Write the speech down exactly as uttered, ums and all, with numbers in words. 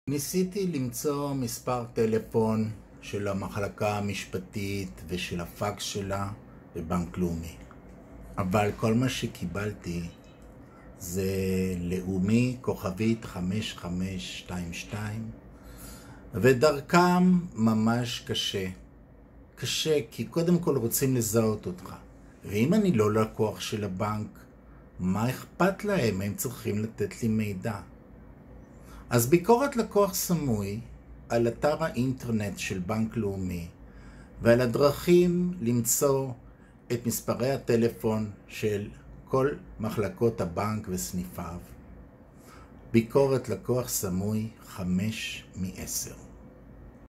ניסיתי למצוא מספר טלפון של המחלקה המשפטית ושל הפקס שלה בבנק לאומי. אבל כל מה שקיבלתי זה לאומי כוכבית חמש חמש שתיים שתיים, ודרכם ממש קשה. קשה כי קודם כל רוצים לזהות אותך. ואם אני לא לקוח של הבנק, מה אכפת להם? הם צריכים לתת לי מידע. אז ביקורת לקוח סמוי על אתר האינטרנט של בנק לאומי ועל הדרכים למצוא את מספרי הטלפון של כל מחלקות הבנק וסניפיו. ביקורת לקוח סמוי חמש מעשר.